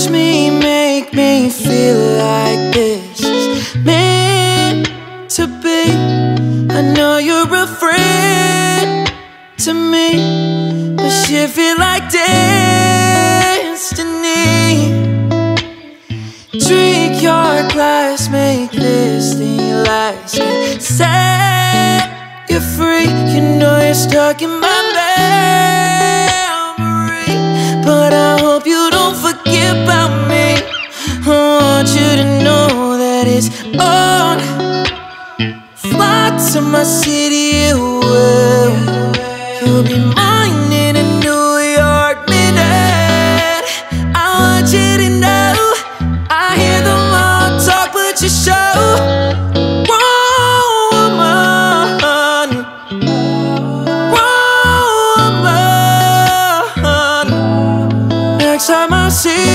touch me, make me feel like this is meant to be. I know you're a friend to me, but shit feel like destiny. Drink your glass, make this thing last, and set you free. You know you're stuck in my memory, but I hope you don't forget about me. I want you to know that it's on. Fly to my city, you will. You'll be mine in a New York minute. I want you to know I hear them all talk, but you show. Woman, woman. Next time I see